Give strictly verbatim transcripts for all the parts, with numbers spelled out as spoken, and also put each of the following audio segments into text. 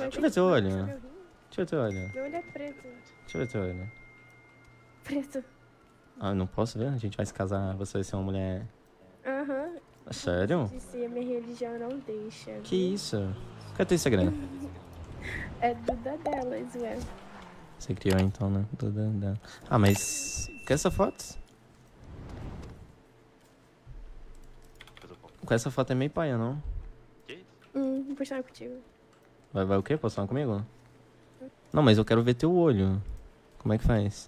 Deixa eu ver teu olho. Deixa eu ver teu olho. Meu olho é preto. Deixa eu ver teu olho. Preto. Ah, eu não posso ver? A gente vai se casar, você vai ser uma mulher... Aham. É sério? Disse, a minha religião não deixa. Que isso? Cadê teu Instagram? É Duda delas, ué. Você criou então, né? Duda dela. Ah, mas... Com essa foto? Com essa foto é meio paia, não? Hum, vou postar contigo. Vai, vai o quê? Postar comigo? Não, mas eu quero ver teu olho. Como é que faz?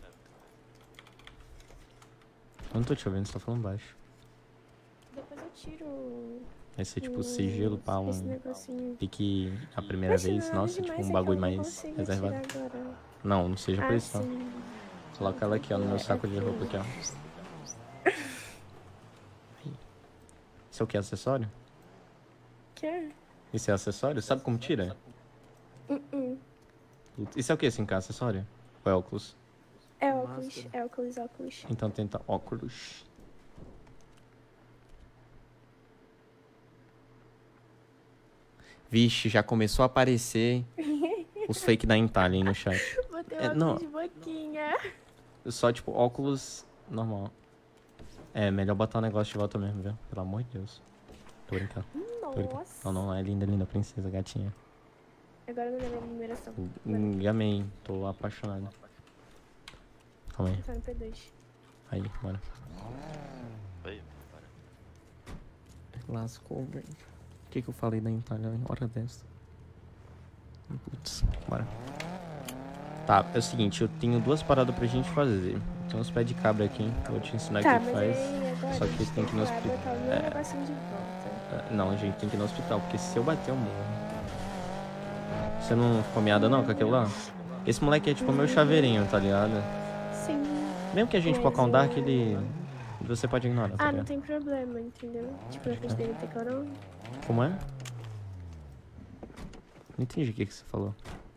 Eu não tô te ouvindo, você tá falando baixo. Depois eu tiro... Vai ser tipo hum, sigilo pra esse um... negocinho. Pique a primeira Mas vez. nada Nossa, demais, tipo é um que bagulho eu não mais consigo reservado. tirar agora. Não, não seja por Ah, isso, não. sim. Coloca ela aqui, ó, no meu saco de roupa aqui, ó. Isso é o que? Acessório? Que? Isso é acessório? Sabe como tira? Uh -uh. Isso é o que, assim, cá? Acessório? Ou é óculos? É óculos, é óculos, óculos. Então tenta óculos. Vixe, já começou a aparecer os fake da Itália aí no chat. Botei É, óculos não. de boquinha. Só, tipo, óculos normal. É, melhor botar o negócio de volta mesmo, viu? Pelo amor de Deus. Tô brincando. Tô brincando. Nossa. Não, não, é linda, linda princesa, gatinha. Agora eu não lembro a numeração. Amei, tô apaixonado. Calma aí. Tá no P dois. Aí, bora. Aí, bora. Lascou, velho. O que que eu falei da Itália em hora dessa? Putz, bora. Tá, é o seguinte, eu tenho duas paradas pra gente fazer. Tem uns pés de cabra aqui, hein? Eu vou te ensinar Tá, o que mas faz. aí agora Só a que gente tem que ir no lá hospital. botar o meu É. negocinho de volta. Não, a gente tem que ir no hospital, porque se eu bater, eu morro. Você não ficou meada não com aquilo lá? Esse moleque é tipo meu chaveirinho, tá ligado? Sim. Mesmo que a gente Mas colocar um Dark, eu- ele... Você pode ignorar, tá Ah, não ligado? tem problema, entendeu? Tipo, na frente dele tem corona. Como é? Não entendi o que que você falou.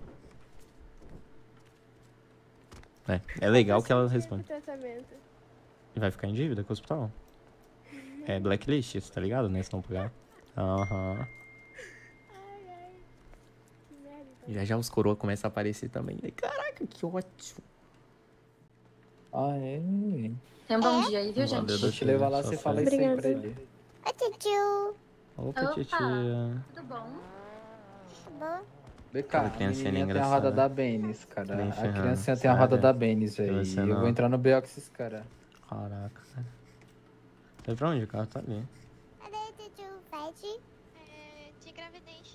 É, é legal que ela responde. Tratamento. E vai ficar em dívida com o hospital? É blacklist, você tá ligado, né? Se não pagar. Aham. Ai, ai. Que merda. E já já os coroa começam a aparecer também. Caraca, que ótimo. Ah, é? Tenha um bom dia aí, viu, Valeu, gente? Vou te levar lá, Só você fé. fala isso aí pra Obrigada. ele. Oi, tio. Opa, Opa. titia. Tudo bom? Bom, Vem cá, Aquela a criancinha menininha tem a engraçada. roda da Benis, cara. Nem A ferrando. criancinha tem a roda Sério? da Benis, velho. E você Eu não? vou entrar no B O com esses caras. Caraca. Vai pra onde? O carro tá ali. cadê tio Fred? É, de gravidez.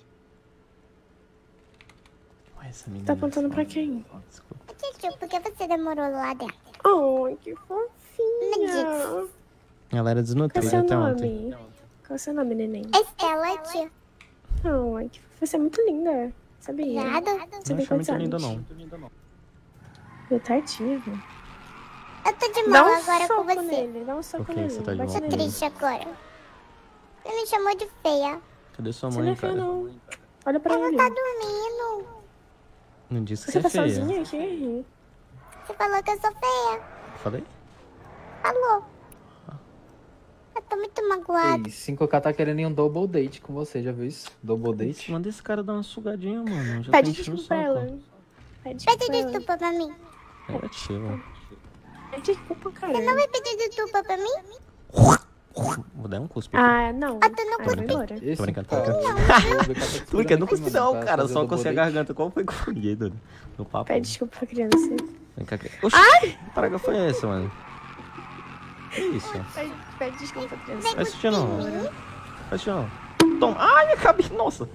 Ué, essa menina. Tá apontando pra quem? Desculpa. Tio, por que você demorou lá dentro? Oh, que fofinha. Ela era Qual é desnutrida seu até ontem. nome? Qual é seu nome, neném? Estela, tio. Oh, que fofa. Você é muito linda. Sabia? Obrigada. Você Não tem achei quantos muito linda, anos? não. Eu tardinha, velho. Eu tô de Dá mal um agora com soco você. nele, dá um soco Por que nele. você tá de Bate mal Tô comigo? nele. triste agora. Você me chamou de feia. Cadê sua Você mãe, não é feia, cara? não. Olha pra Ela ele. tá dormindo. Não disse que Você você tá é feia. sozinha aqui? Você falou que eu sou feia. Falei? Falou. Eu tô muito magoada. Ei, cinco K tá querendo ir um double date com você, já viu isso? Double date? Manda esse cara dar uma sugadinha, mano. Já Pede tá enchendo o desculpa pra saco. ela. Pede Pede desculpa pra ela. desculpa pra mim. Negativo. Pede desculpa, cara. Você não vai pedir desculpa pra mim? Vou dar um cuspe aqui. Ah, não. Ah, tu não Ah, vai cuspe. embora. Esse Tô brincando, cara- tô brincando. O B K tá te Tô brincando, não segurando cuspi aqui, não, mano, pra cara. fazer Só double cocei a date. garganta. Qual foi comigo no papo? Pede desculpa pra criança. Vem cá, aqui. Oxi, que praga foi essa, mano? Que isso? Pede, pede desculpa pra criança. Faz isso de novo. Faz isso de novo. Toma. Ai, minha cabeça. Nossa.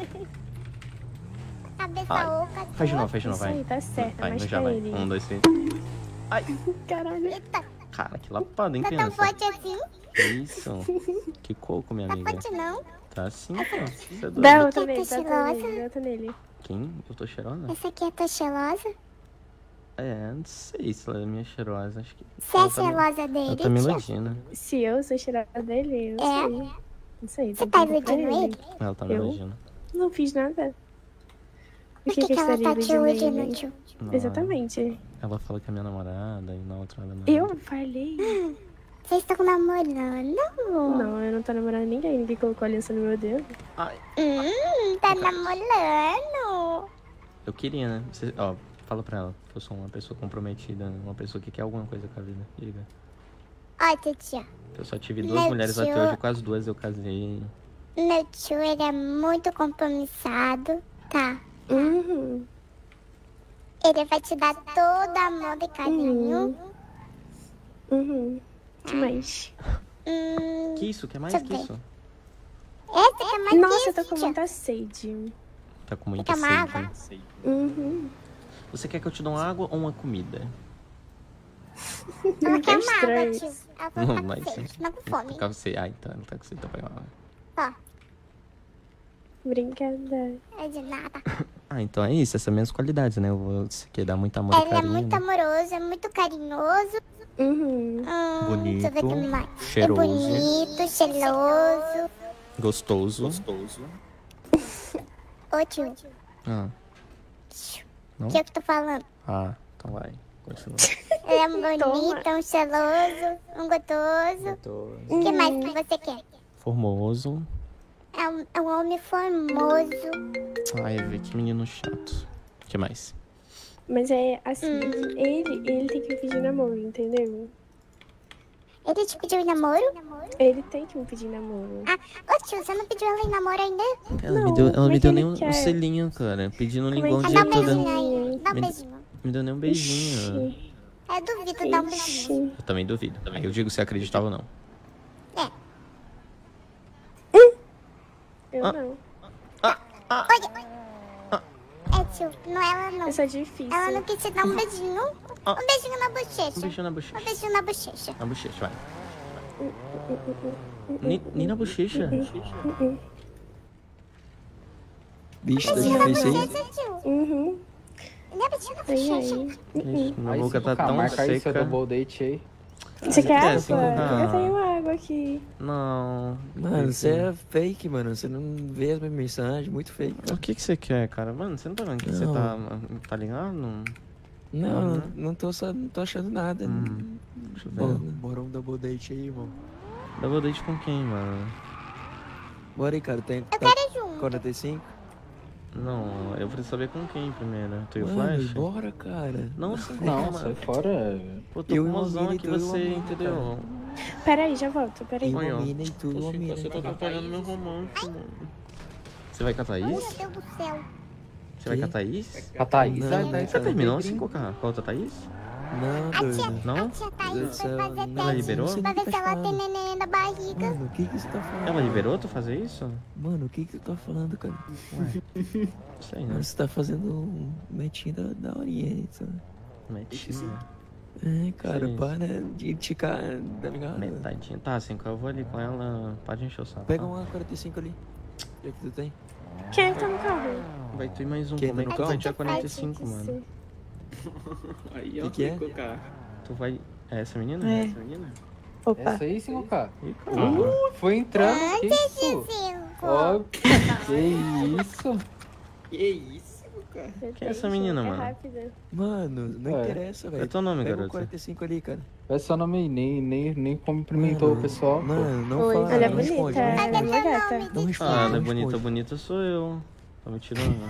Cabeça Ai. oca. Faz de novo, faz de novo, Isso vai. aí, tá certo. Vai, Mas no já pra vai. ele. Um, dois, três. Caralho. Eita, Cara, que lapada, hein, tá tão criança? forte assim? Que isso? Que coco, minha Tá amiga. forte não? Tá sim, pô. Você é doido. Dá outra Quer nele, tá dá outra nele, cheirosa? dá outra nele. Quem? Eu tô cheirosa? Essa aqui é tua cheirosa? É, não sei se ela é minha cheirosa. Acho que. Você é ela tá me- cheirosa Ela dele, tá me tia? iludindo. Se eu sou cheirada dele, eu É? sei. Não sei. Você tem tá que perguntar pra iludindo ele? Ela tá me Eu? iludindo. Não fiz nada. Por que, que ela tá te iludindo, tio? Não, Exatamente. Ela fala que é minha namorada e na outra ela não. Eu falei. Vocês estão namorando? Não, eu não tô namorando ninguém. Ninguém colocou aliança no meu dedo. Ai, Hum, tá namorando? Eu queria, né? Você, ó, fala pra ela que eu sou uma pessoa comprometida, uma pessoa que quer alguma coisa com a vida. Diga. Olha, tio. Eu só tive duas Meu mulheres tio- até hoje, com as duas eu casei. Meu tio, ele é muito compromissado, tá? Uhum. Ele vai te dar todo amor e carinho. Uhum. Que mais? Hum, Que isso? Quer mais Deixa que eu ver. isso? essa que é mais Nossa, eu tô isso, com tio. muita sede. Tá com muita Quer tomar sede. Uhum. Você quer que eu te dê uma água ou uma comida? Ela quer É uma água, estranho. tio. Ela Não, falou mas com sim. sede, não com fome. Tá você. Ah, então, ela tá com você, então vai lá. Ó, Obrigada. é de nada. Ah, então é isso, essas minhas qualidades, né? Eu vou você quer dar muito amor e Ele é carinho. muito né? amoroso, é muito carinhoso. Uhum. Hum, deixa eu ver o que Bonito, mais. cheiroso. É bonito, cheiroso. Gostoso. Ô, tio. Ah, não? O que eu que tô falando? Ah, então vai. Continua. Ele é um Toma. bonito, um cheiroso, um gostoso. O que mais que você quer? Formoso. É um, é um homem formoso. Ai, vê que menino chato. O que mais? Mas é assim, ele, ele tem que me pedir namoro, entendeu? Ele te pediu em namoro? Ele tem que me pedir namoro. Ah, ô tio, você não pediu ela em namoro ainda? Ela Não, me deu, ela como me é que deu ele nem um, um quer? selinho, cara. Pedindo um Como é linguão que o Ah, dia dá um ele todo. beijinho aí. Dá um Me- beijinho. Me deu nem um beijinho. Ixi, Eu duvido, dá um beijinho. ixi. Eu também duvido. Aí eu digo se acreditava ou não. Eu Ah. não. É, tio, não é ela não. Essa é difícil. Ela não quis te dar um beijinho. Ah. Um beijinho na Um bochecha. beijinho na Um bochecha. beijinho na bochecha. Na bochecha, vai. Nem, nem na bochecha. Bicho, tá Beijinho na difícil aí. bochecha, tio. Uhum. Não é beijinho na Ai, bochecha. ai. Ixi, minha Aí, boca tá cinco K, tão marca aí seu seca. double date aí. Você quer quer água? cinco K? Eu tenho água aqui. Não. Mano, você é fake, mano. Você não vê as minhas mensagens, muito fake. O que que você quer, cara? Mano, você não tá vendo que você Não. tá... Tá ligado? Não, Uhum. não, não, tô, só, não tô achando nada. Hum, deixa eu ver. Bora, bora um double date aí, irmão. Double date com quem, mano? Bora aí, cara. Tem, Eu tá quero ir junto. quarenta e cinco? Não, eu preciso saber com quem primeiro. Tu e o Mano, Flash? bora, cara. Não, sim, Não, mano. sai fora. Pô, tô Eu com e o mozão Mini, aqui, tu e o você, Mini, entendeu? Peraí, já volto. Peraí. E Oi, ó. uma mina e tudo, uma mina. Você tá atrapalhando meu romance, mano. Você vai com a Ai, meu Thaís? Deus do céu. Você vai Quê? com a Thaís? A Thaís Não, vai- não, vai Você fazer terminou gringo. assim com a, com a outra Thaís? Não, A tia, doido. Não? a tia Thaís Deus do foi céu, fazer não, Ela teste liberou? não sei pra o que ver se tá ela tem falando. neném na barriga. Mano, o que que você tá falando? Ela liberou tu fazer isso? Mano, o que que tu tá falando, cara? Sei, né? Mano, você tá fazendo um metinho da, da horinha aí, sabe? Metinho. É, cara, Sim. para de ficar, tá ligado? Metadinha. Tá, assim, eu vou ali com ela. Pode encher o saco. Pega tá? uma quarenta e cinco ali. Já que tu tem. Quem é que tá no carro? Vai tu e mais um. Quem Como é tá que no tu vai carro? tirar Ai, quarenta e tinha cinco, que mano? ser. Aí, ó, Que que é? clicou o carro. Tu vai. É essa menina? É. Essa menina? Opa. Essa aí, cinco K. Ih, caramba. Uh, foi entrando. Que isso? Cinco. Ó, que isso? Que isso, cara? Quem é essa menina, é mano? rápida. Mano, não É. interessa, velho. Qual é teu nome, Pega o garota? quarenta e cinco ali, cara. Vai só nome aí, nem, nem, nem cumprimentou Mano, o pessoal. pô. Mano, não Oi, fala, ela é não bonita, responde. Não ela é responde. uma gata. Não responde, Ah, ela é não bonita, responde. bonita sou eu. Tá me tirando.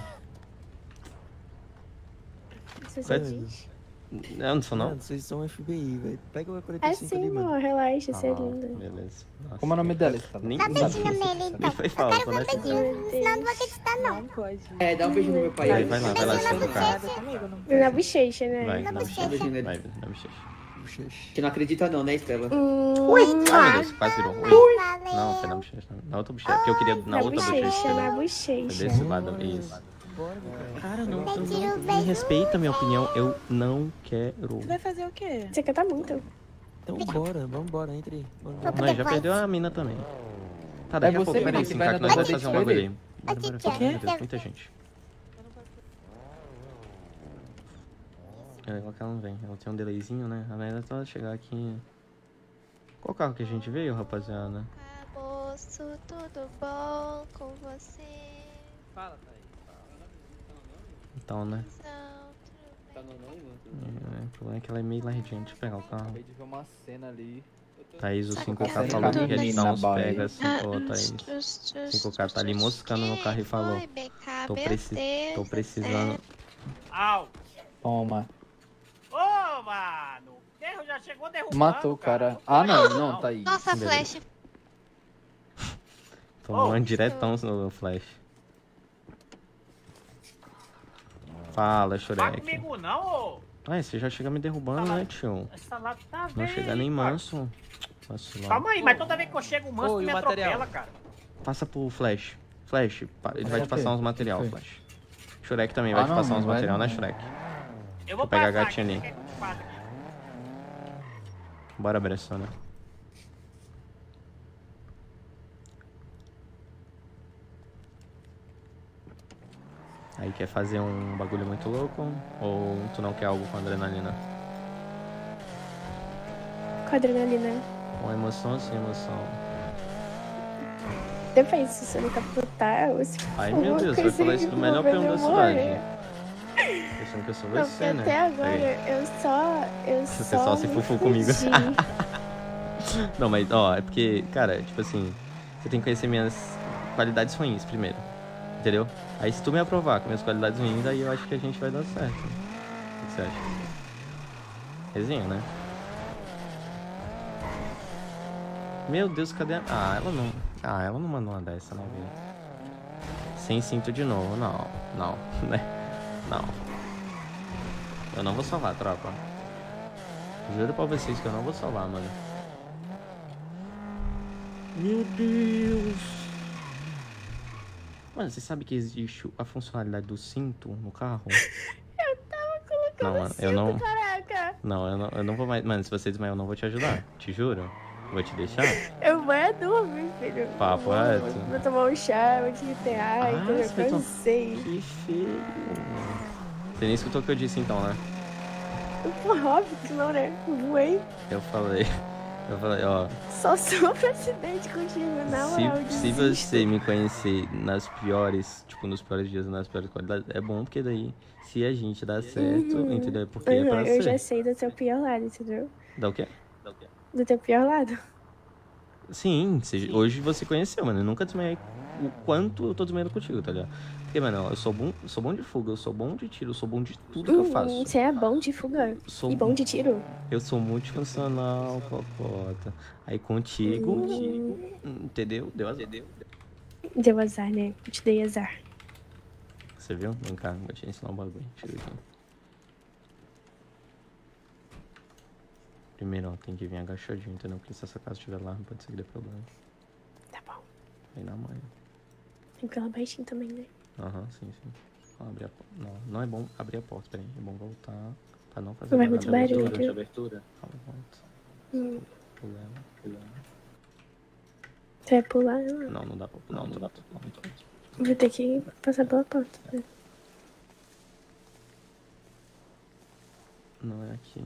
Você Vai- diz? Eu não sou não? Mano, vocês são F B I, velho. Pega o quarenta É e cinco sim, ali, mano. amor. Relaxa, você é Ah, linda. beleza. Nossa. Como é o nome dela? Tá? Nem Dá nem- beijinho nele, nem então. foi Eu falta, quero ver né? um beijinho, senão eu não vou acreditar, não. Não pode. É, dá um beijo no meu pai. Vai, aí. vai lá, vai lá, Beijinho na cinco K. bochecha. Na bochecha, né? Vai, Na na bochecha. bochecha. Beijinho Vai, nele. na bochecha. Bochecha. Que não acredita não, né, Estela? Ui, Ai, meu Deus, quase virou. Oi. valeu. Não, foi na bochecha. não. Na outra bochecha. Porque eu queria na Na outra bochecha, bochecha. na Foi bochecha. desse lado. Isso. Bora, meu cara. Cara, não, Vai não, tirar o não, beijo. me respeita a minha opinião. Eu não quero. Vai fazer o quê? Você canta muito. Então bora, vambora, entre aí. Bora, Vou bora. Não, já depois. perdeu a mina também. Tá, daqui É a você, pouco, peraí, menino, que cinco vai K, na que nós vamos double fazer um date bagulho com aí. ele. Bora, Aqui, bora, que é? bora, meu Deus, muita gente. É legal que ela não vem. Ela tem um delayzinho, né? A merda tá ela chegar aqui. Qual carro que a gente veio, rapaziada? Moço, tudo bom com você? Fala, Thaís. Então, né? Não, tudo Tá bem. no não, É, o problema é que ela é meio largadinha. Deixa eu pegar o carro. Acabei de ver uma cena ali. Thaís, o cinco K Sabe falou que qual quer é? te dar uns Na Bahia. pega assim, pô, Thaís. cinco K tá ali moscando no carro e falou: Foi, B K, Tô, preci tô beleza, precisando. certo? Au! Toma. Ô, mano! Derru já chegou derrubando, Matou o cara. Ah, não, não, tá aí. Nossa, flash. Tomando oh, diretão no flash. Fala, Shurek. Não comigo não, ô! Ah, você já chega me derrubando, né, tio? Essa lá tá não chega nem manso. Calma aí, mas toda vez que eu chego, o manso me atropela, cara. Passa pro Flash. Flash, ele vai te passar uns material, Flash. Shurek também vai ah, te passar não, uns material, né, Shurek? Eu vou pegar a gatinha ali. Bora, Bressona. Aí quer fazer um bagulho muito louco? Ou tu não quer algo com adrenalina? Com adrenalina. Com emoção ou sem emoção? Depende se você não capotar ou se... Ai, meu Deus, vai falar isso do melhor peão da cidade. Pensando que eu sou não, você, né? Até agora aí. eu só... Eu você só, só se fufou comigo. Não, mas, ó, é porque, cara, tipo assim... Você tem que conhecer minhas qualidades ruins primeiro. Entendeu? Aí se tu me aprovar com minhas qualidades ruins, aí eu acho que a gente vai dar certo. O que você acha? Resenha, né? Meu Deus, cadê a... Ah, ela não... Ah, ela não mandou uma dessa, né, velho? Sem cinto de novo. Não, não, né? Não. Eu não vou salvar, tropa. Juro pra vocês que eu não vou salvar, mano. Meu Deus. Mano, você sabe que existe a funcionalidade do cinto no carro? Eu tava colocando não, mano, cinto, eu não... caraca. Não, eu não, eu não vou mais... Mano, se você desmaiar, eu não vou te ajudar. Te juro. Vou te deixar? Eu vou é dormir, filho. Papo reto. Vou, vou tomar um chá, vou te enterrar, ah, então eu cansei. Que feio. Você nem escutou o que eu disse então, né? Óbvio que não, né? Voei. Eu falei... Eu falei, ó... Só sofro acidente contigo, na moral, Se, se você me conhecer nas piores... Tipo, nos piores dias, nas piores qualidades... É bom, porque daí... Se a gente dá certo, uhum. entendeu? Porque uhum, é pra eu ser. Eu já sei do teu pior lado, entendeu? Da o quê? Da o quê? Do teu pior lado. Sim, Sim. Hoje você conheceu, mano. Eu nunca desmaiei o quanto eu tô desmaiando contigo, tá ligado? Porque, mano, eu sou bom, eu sou bom de fuga, eu sou bom de tiro, eu sou bom de tudo que uhum, eu faço. Você é bom de fuga sou, e bom de tiro. Eu sou multifuncional, cocota. Aí contigo, uhum. contigo entendeu? Deu azar. Deu, Deu azar, né? Eu te dei azar. Você viu? Vem cá, vou te ensinar um bagulho. Tira aqui. Primeiro, ó, tem que vir agachadinho, entendeu? Porque se essa casa estiver lá, não pode ser que dê problema. Tá bom. Vem na manhã. Tem que ir lá baixinho também, né? Aham, uhum, sim, sim. Ó, abrir a porta. Não, não é bom abrir a porta, peraí. É bom voltar pra não fazer não vai muito barulho. De abertura. Calma, volta. Hum. Pulando, pulando. Você vai pular? Não, não, não dá pra pular. Não, não dá pra pular. Vou ter que passar pela porta. Né? Não é aqui...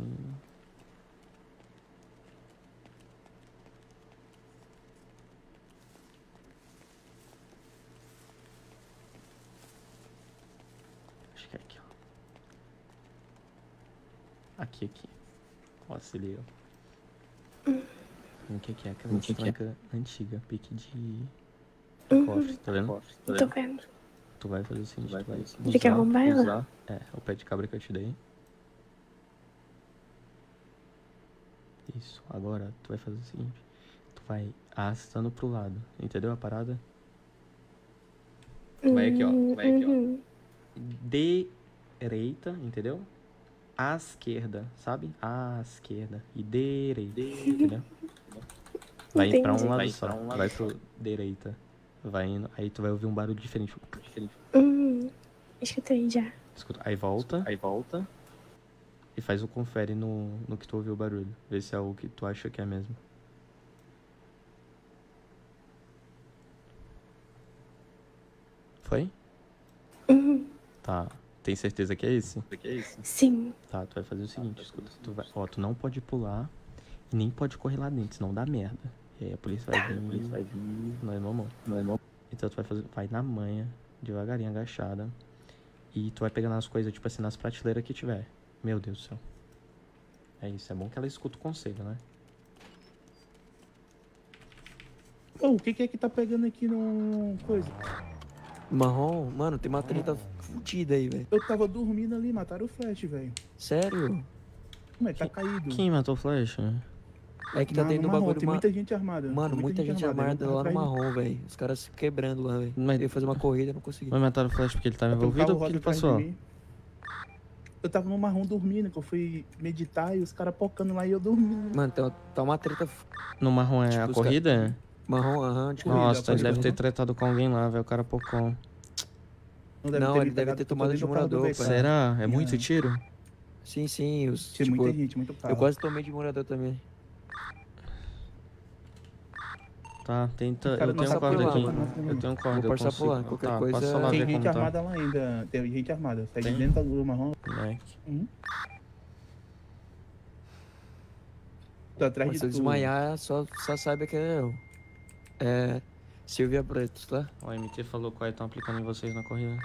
Acho que é aqui, ó. Aqui, aqui. Ó, se liga. Hum. O que que é? Aquela tranca antiga, pique de... Uhum. Cofre, tá vendo? Cofre, tá vendo? Tô vendo. Tu vai fazer o seguinte, tu vai usar... Tem que arrombar ela? É, o pé de cabra que eu te dei. Isso, agora tu vai fazer o seguinte. Tu vai arrastando pro lado, entendeu a parada? Tu vai aqui, ó. Tu vai aqui, ó. Direita, entendeu? À esquerda, sabe? À esquerda. E direita, entendeu? Vai Entendi. pra um lado vai só. Um lado vai pro direita. Vai indo. Aí tu vai ouvir um barulho diferente. diferente. Hum, escutei já. Escuta. Aí volta. Aí volta. E faz o confere no, no que tu ouviu o barulho. Vê se é o que tu acha que é mesmo. Foi? Uhum. Tá. Tem certeza que é esse? Que é esse? Sim. Tá, tu vai fazer o seguinte, escuta. Tu vai, ó, tu não pode pular e nem pode correr lá dentro, senão dá merda. E aí a polícia vai vir, a polícia vai vir, não é normal. Não é normal. Então tu vai fazer, vai na manha, devagarinho, agachada. E tu vai pegando as coisas, tipo assim, nas prateleiras que tiver. Meu Deus do céu. É isso, é bom que ela escuta o conselho, né? Oh, o que, que é que tá pegando aqui no... coisa? Marrom, mano, tem uma treta fudida aí, velho. Eu tava dormindo ali, mataram o Flash, velho. Sério? Como é? Tá caído. Quem matou o Flash? É que tá Não, dentro do no marrom, bagulho. tem ma- muita gente armada. Mano, Tem muita gente armada ele lá no tava marrom, velho. Os caras se quebrando lá, velho. Mas- Eu ia fazer uma corrida, não consegui. Mas mataram o Flash porque ele tava Tem um envolvido carro ou porque ele rosa atrás passou? de mim. Eu tava no marrom dormindo, que eu fui meditar e os caras pocando lá e eu dormindo. Mano, tá, tá uma treta. f- No marrom é Tipo, a os corrida? Marrom, aham, de corrida. Nossa, então ele pode deve ter correr. tretado com alguém lá, velho. O cara pocou. Não, me ele deve pegado ter porque eu tô tomado dentro de do carro do morador, B K. pai. Será? É muito É. tiro? Sim, sim. Os, Tinha tipo, muita gente, muito carro. eu quase tomei de morador também. Tá, tenta. Cara, Eu não tenho um sabe corda por aqui. lá, mano. Eu tenho um corda, Vou eu passar por lá, consigo. qualquer Tá, coisa- passa lá Tem ver gente como tá. armada lá ainda. Tem gente armada. Sai de Tem? dentro do marrom. Moleque. Hum? Tô atrás Mas de se eu tu. desmaiar, só, só saiba que é eu. É. Silvia Pretos, tá? O M T falou qual estão aplicando em vocês na corrida.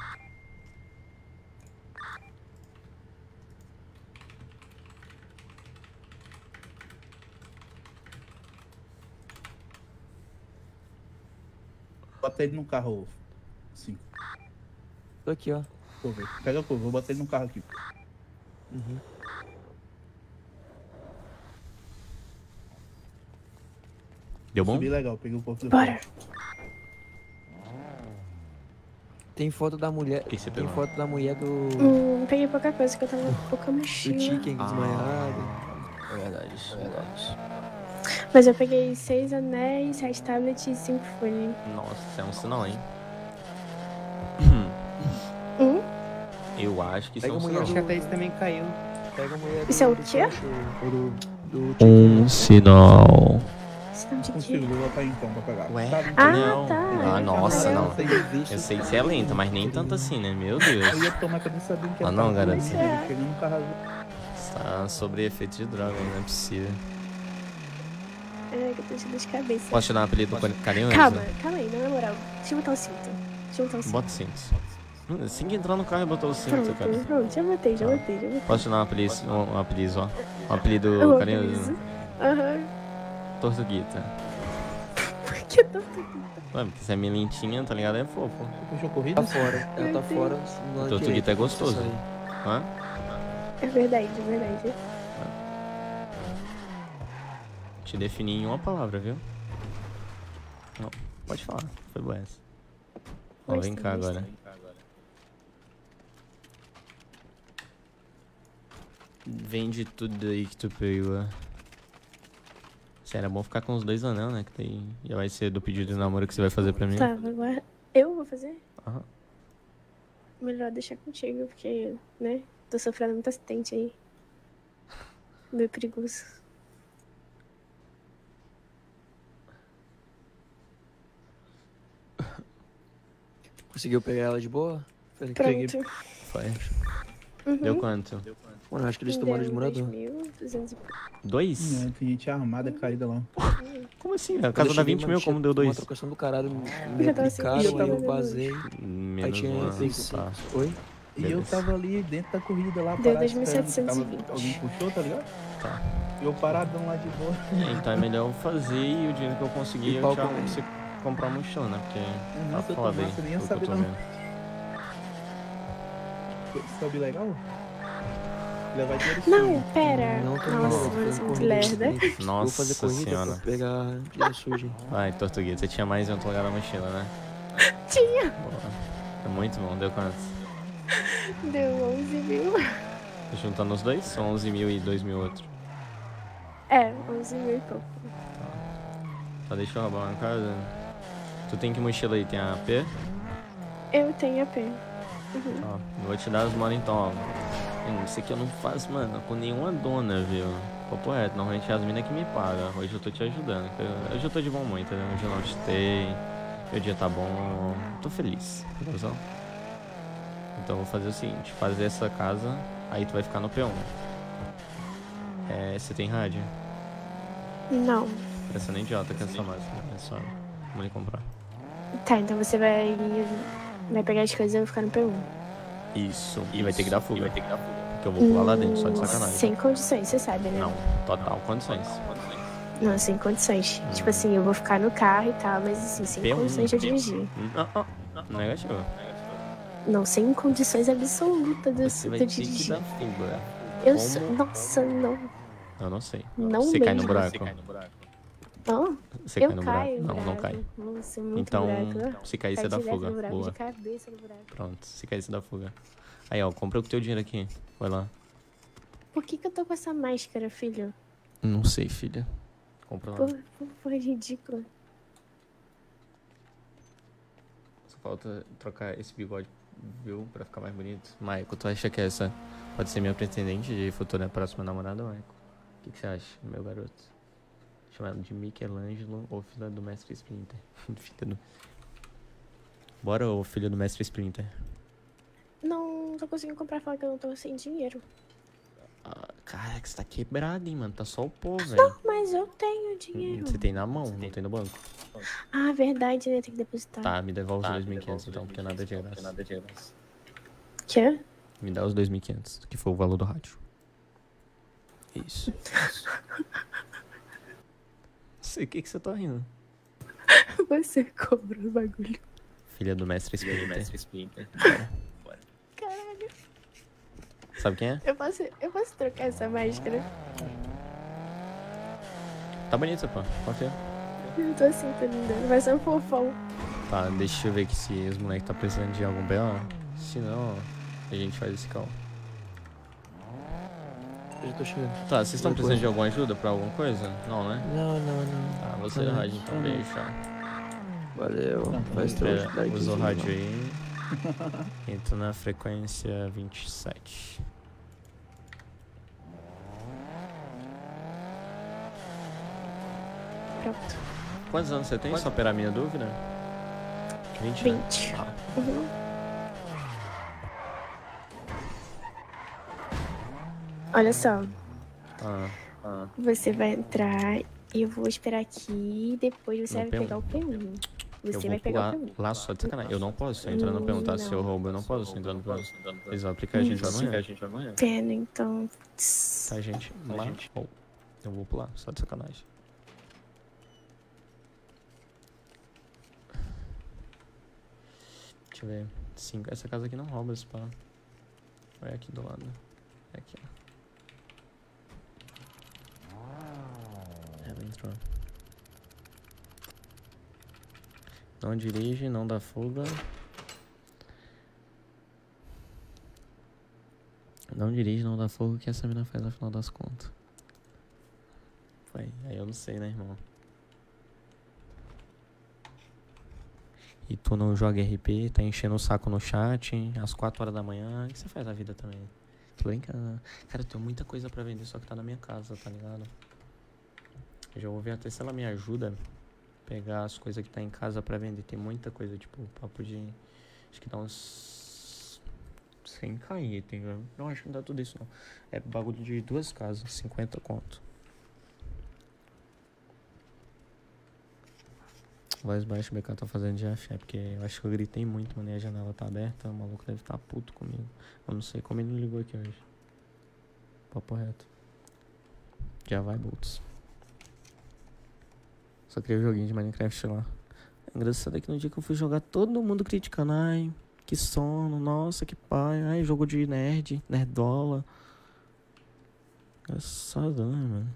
Bota ele no carro. Sim. Tô aqui, ó. Curva. Pega a curva, vou botar ele no carro aqui. Uhum. Deu bom? Subi legal, peguei o corpo do Bora. Tem foto da mulher. que você Tem pegou? foto da mulher do. Hum, peguei pouca coisa, que eu tava com pouca Do mochila. Chicken desmaiado. É verdade, é verdade. Mas eu peguei seis anéis, sete tablets e cinco fones. Nossa, isso é um sinal, hein? Hum? Eu acho que isso é Pega um a mulher sinal. do. Até isso também caiu. Pega a mulher do. Isso é o do quê? Flash, o- Do. Do Chicken. Um sinal. Sinal de quê? Consigo, vou botar então pra pegar. Ué? Sabe? Ah, não. tá. Ah, nossa, Ah, não. sei. Eu sei que você é lenta, mas nem tanto assim, né? Meu Eu Deus. ia tomar que eu nem sabia que Ah, era não, carro garoto. polícia, né? Chegando no carro. Tá sobre efeito de droga, não é possível. É, que eu tô cheio de cabeça. Posso te dar um apelido carinhoso? Calma, calma aí, na moral. Deixa eu botar o cinto. Deixa eu botar o cinto. Bota o cinto. Hum, Assim que entrar no carro e botou o cinto, Pronto, cara. pronto, já botei, já botei, já botei. Posso te dar um apelido, um, um apelido, ó. Um apelido Um carinhoso. Aham. Tortuguita. Por que tanto aqui? Ué, porque você é meio lentinha, tá ligado? É fofo. Puxou corrida? Tá fora. Ela tá fora. no lado Tortuguita direito, é gostoso. isso aí. Hã? É verdade, é verdade. Te defini em uma palavra, viu? Não, pode falar. Foi boa essa. Ó, vem cá Gostei, agora. Vende tudo aí que tu pegou. Sério, é bom ficar com os dois anel, né? Que daí já vai ser do pedido de namoro que você vai fazer pra mim. Tá, agora eu vou fazer? Aham. Melhor deixar contigo, porque, né? Tô sofrendo muito acidente aí. Meio perigoso. Conseguiu pegar ela de boa? Falei, Pronto. Foi. Uhum. Deu quanto? Mano, acho que eles tomaram de Deu morador. dois mil duzentos e pouco. Dois? É, tem gente armada caída lá. Como assim? A Quando casa eu dá cheguei, vinte mano, mil, tinha como deu Uma dois? trocação do caralho. Me Já tava aplicaram, assim, aí eu eu tava vazei. Aí Menos tinha uma. seiscentos. Tá. Oi? E eu Beleza. tava ali dentro da corrida lá, Deu parado, dois mil setecentos e esperando. vinte. Tava- Alguém puxou, tá ligado? Tá. E eu paradão lá de boa. Então é melhor eu fazer e o dinheiro que eu conseguir E eu qual já que é? consigo comprar um mochilão, né? Porque Uhum, se tá eu foda aí. tomasse, eu nem ia pelo que eu saber tô não. vendo. Sobe legal? Levar dinheiro Não, sujo. pera. Não tô Nossa, não, mano, tô você é fazendo muito corrida. lerda. Nossa Vou fazer corrida senhora. pra pegar dinheiro sujo. Vai, Tortuguita, você tinha mais em outro lugar da mochila, né? Tinha. Boa. É muito bom, deu quanto? Deu onze mil. Juntando os dois? São onze mil e dois mil outro. É, onze mil e pouco. Tá, deixa eu roubar uma casa. Tu tem que mochila aí? Tem a P? Eu tenho A P. Uhum. Ó, eu vou te dar as molas então, ó. Hum, Isso aqui eu não faço, mano, com nenhuma dona, viu? Papo reto, normalmente é as minas que me pagam. Hoje eu tô te ajudando. eu- Hoje eu tô de bom humor, entendeu? Hoje eu não te dei. Meu dia tá bom. Tô feliz, entendeu? Então eu vou fazer o seguinte, fazer essa casa, aí tu vai ficar no P um. É, você tem rádio? Não. Parecendo idiota com essa máscara, é só vamos comprar. Tá, então você vai. Vai pegar as coisas e eu vou ficar no P um. Isso, e vai ter que dar fuga. Vai ter que dar fuga. Porque eu vou pular lá dentro, só de sacanagem. Sem condições, você sabe, né? Não, total condições. Não, sem condições. Hum. Tipo assim, eu vou ficar no carro e tal, mas assim, sem P um, condições de P um. dirigir. Não, não, não. Negativo. Não, sem condições absolutas de, Você vai de ter que dirigir. dar fuga. Eu Como? sou. Nossa, não. Eu não sei. Não Você cai no mesmo. buraco? Não? Você eu cai no caio buraco? Não, não buraco. cai. Nossa, muito Então, buraco. se cair, Cai você dá direto fuga. no buraco, Boa. de cabeça no buraco. Pronto, se cair, você dá fuga. Aí, ó, compra o teu dinheiro aqui. Vai lá. Por que que eu tô com essa máscara, filho? Não sei, filha. Compra lá. Por, por, por ridículo. Só falta trocar esse bigode, viu? Pra ficar mais bonito. Maico, tu acha que essa pode ser minha pretendente de futura próxima namorada, Maico? O que, que você acha, meu garoto? Chamado de Michelangelo ou filha do mestre Splinter? Filha do... Bora, ô filho do mestre Splinter. Não tô conseguindo comprar, falar que eu não tô sem dinheiro. Ah, caraca, você tá quebrado, hein, mano? Tá só o pó, velho. Não, mas eu tenho dinheiro. Você tem na mão, não tem no banco. Ah, verdade, né? Tem que depositar. Tá, me devolve os dois mil e quinhentos então, porque nada é de graça. Quê? Me dá os dois mil e quinhentos, que foi o valor do rádio. Isso. Sei o que que você tá rindo. Você cobrou o bagulho. Filha do mestre Splinter. Caralho. Sabe quem é? Eu posso, eu posso trocar essa máscara? Tá bonito, pô. Confia. Eu tô assim, tô linda. Vai ser um fofão. Tá, deixa eu ver aqui se os moleques tá precisando de algum B O. Se não, a gente faz esse call. Eu já tô chegando. Tá, vocês estão precisando de alguma ajuda pra alguma coisa? Não, né? Não, não, não. Tá, você é Não, rádio então, não. beijo. Valeu. Vai estar É, hoje. usou o rádio aí. Entra na frequência vinte e sete. Pronto. Quantos anos você tem? Só pela minha dúvida? vinte. vinte. Ah. Uhum. Olha só. Ah, ah. Você vai entrar e eu vou esperar aqui. Depois você No vai P um. pegar o P um. Eu Você vou vai pegar pular o P um. lá só de sacanagem. Eu não posso entrar no P um, tá? Se eu roubo, eu não posso entrar no P um. Eles vão aplicar a gente vai amanhã. Pena, então. Tá, gente? Lá. Oh, eu vou pular, só de sacanagem. Deixa eu ver. Cinco. Essa casa aqui não rouba, esse pá. Olha aqui do lado. É aqui, ó. Ela entrou. Não dirige, não dá fuga. Não dirige, não dá fogo, que essa mina faz no final das contas. Foi. Aí eu não sei, né, irmão? E tu não joga R P, tá enchendo o saco no chat, às quatro horas da manhã. O que você faz na vida também? Tô brincando. Cara, eu tenho muita coisa pra vender, só que tá na minha casa, tá ligado? Eu já vou ver até se ela me ajuda a pegar as coisas que tá em casa pra vender. Tem muita coisa, tipo, papo de... Acho que dá uns... cem k item, velho. Não, acho que não dá tudo isso, não. É bagulho de duas casas, cinquenta conto. Voz baixa, o B K tá fazendo de afé, porque eu acho que eu gritei muito, mano, e a janela tá aberta, o maluco deve estar puto comigo. Eu não sei como ele não ligou aqui hoje. Papo reto. Já vai, Boltz. Só queria um joguinho de Minecraft lá. É engraçado é que no dia que eu fui jogar, todo mundo criticando. Ai, que sono, nossa, que pai. Ai, jogo de nerd, nerdola. Engraçado, né, mano?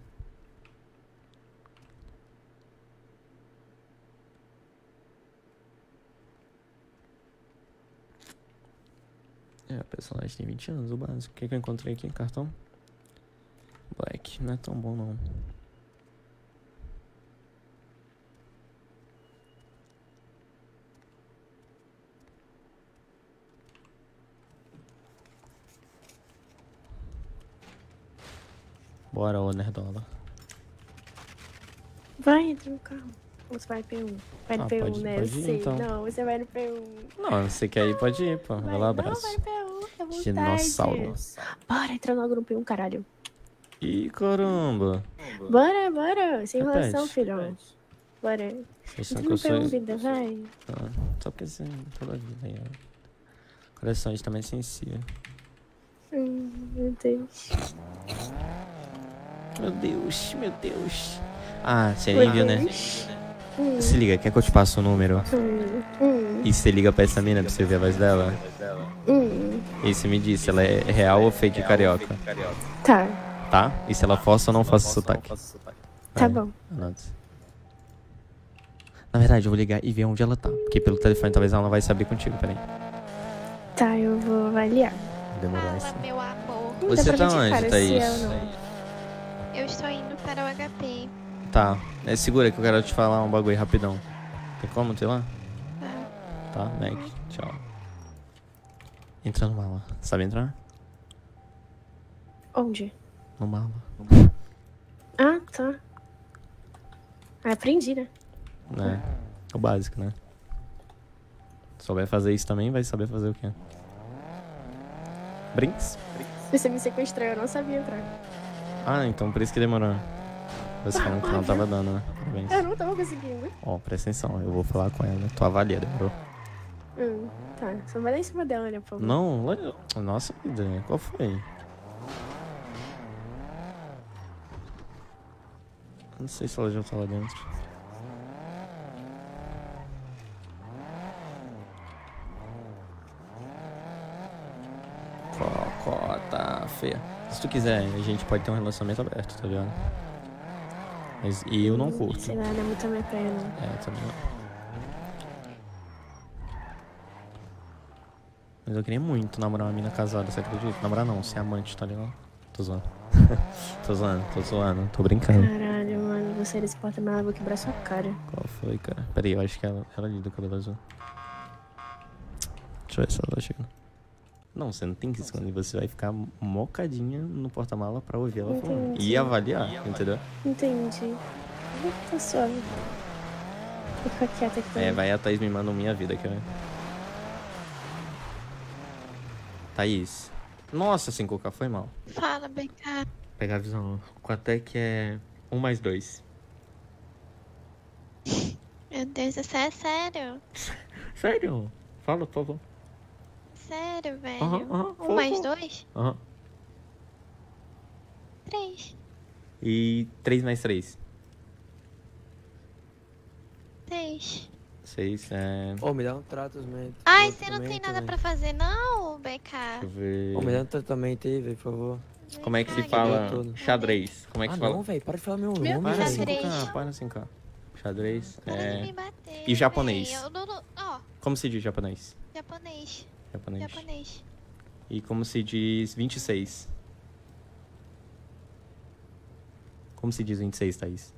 É, o personagem tem vinte anos, o básico. O que, que eu encontrei aqui? Cartão? Black, não é tão bom não. Bora, ô nerdola. Vai, entra no carro. Ou você vai no P um? Vai no Ah, P um, pode- né? pode Eu ir, sei. então. Não, você vai no P um. Não, você quer ir, pode ir, pô. Vai, Vai, lá, não, abraço. vai no P um, tá vontade. Dinossauro. Bora, entra logo no P um, caralho. Ih, caramba. Bora, bora. Sem Repete, enrolação, filhão. Bora. Você sabe Entra que eu no P sou... um, vida, vai. Ah, só porque você toda a vida aí, ó. Coração, a gente também é sensível. Hum, meu Deus. Meu Deus, meu Deus. Ah, você nem viu, né? Hum. Se liga, quer que eu te passe o número? Hum. Hum. E você liga pra essa mina pra você ver a voz dela? Hum. E você me disse, ela é real ou fake carioca? Tá, Tá? E se ela força ou não força o sotaque? tá É, bom. anota. Na verdade, eu vou ligar e ver onde ela tá. Porque pelo telefone talvez ela não vai saber contigo, peraí. Tá, eu vou avaliar. Demorou Fala, isso. meu amor. Não Você dá pra tá gente, onde, cara, Thaís? se eu não- Eu estou indo para o H P. Tá, é, segura que eu quero te falar um bagulho rapidão. Tem como ter lá? Tá. Tá, Mac, tchau. Entra no mala. Sabe entrar? Onde? No mala. Ah, tá. Ah, aprendi, né? É, o básico, né? Souber fazer isso também, vai saber fazer o quê? Brinks? Você me sequestrou, eu não sabia entrar. Ah, então por isso que demorou. Você falando que não tava dando, né? Parabéns. Eu não tava conseguindo. Ó, presta atenção, eu vou falar com ela. Tu avalia, demorou? Hum, tá. Só vai lá em cima dela, né, por favor? Não, lá- nossa vida, qual foi? Não sei se ela já tá lá dentro. Cocota feia. Se tu quiser, a gente pode ter um relacionamento aberto, tá ligado? Mas e eu não curto. Sei lá, não é muito a minha praia, não. É, também não. Mas eu queria muito namorar uma mina casada, você acredita? Namorar não, ser amante, tá ligado? Tô zoando. tô zoando, tô zoando, tô brincando. Caralho, mano, você desse porta-malas, eu vou quebrar sua cara. Qual foi, cara? Pera aí, eu acho que ela, ela ali do cabelo azul. Deixa eu ver se ela tá chegando. Não, você não tem que esconder, você vai ficar mocadinha no porta-mala pra ouvir ela falando. Entendi. E avaliar, entendeu? Entendi. Tá suave. Vou ficar quieta aqui. É, vai a Thaís me manda minha vida aqui, né? Thaís. Nossa, cinco K foi mal. Fala, B K. Pegar a visão. Quanto é que é um mais dois? Meu Deus, isso é sério? Sério? Fala, por favor. Sério, velho? Aham, aham, um mais fala. dois? Aham. Três. E três mais três? Seis. seis, é... Ô, me dá um tratamento. Ai, um você não tem tratamento, nada velho. pra fazer, não, B K? Deixa eu ver... Ô, me dá um tratamento aí, velho, por favor. Como é que se Ai, fala todo. xadrez? Como é que Ah, se fala? não, velho, para de falar meu Meu nome, Para Deus, velho. cinco xadrez. K, para cinco K. Xadrez, Para de é... me bater. E japonês? véi. Eu não- não- Ó, Como se diz japonês? japonês. Japonês. Japonês. E como se diz vinte e seis? Como se diz vinte e seis, Thaís?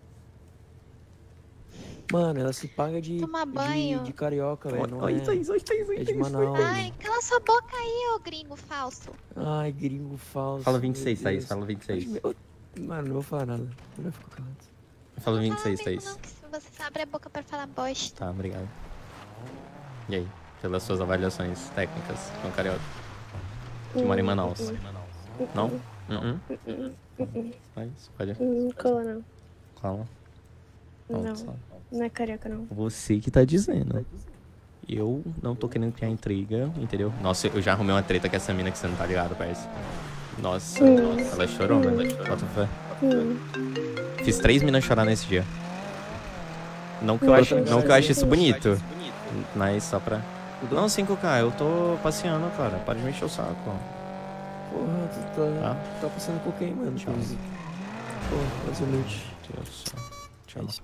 Mano, ela se paga de, Tomar de, banho. de carioca, velho. Não Ai, é... Thaís, ai, Thaís, ai, é de Thaís, Manaus. Ai, cala sua boca aí, ô gringo falso. Ai, gringo falso. Fala vinte e seis, meu Thaís, Deus. fala vinte e seis. Meu- Mano, não vou falar nada. Eu não fico calado. Fala Não vinte e fala seis, comigo Thaís. não, que se você abre a boca pra falar bosta. Tá, obrigado. E aí? Pelas suas avaliações técnicas com carioca. Que mora em Manaus. Não? Uh -uh. Mas, pode. Hum, cola não. Calma. Não, só. não é carioca, não. Você que tá dizendo. Eu não tô querendo criar intriga, entendeu? Nossa, eu já arrumei uma treta com essa mina que você não tá ligado, parece. Nossa, Hum. ela chorou, mano. Bota fé. Hum. Fiz três minas chorar nesse dia. Não que eu ache, não que eu ache isso bonito, mas só pra... Não, cinco K, eu tô passeando, cara. Para de me encher o saco. Porra, tu tá, Tá? tu tá passando com quem, mano? Tchau. Porra, basicamente. Deus do céu. Tchau.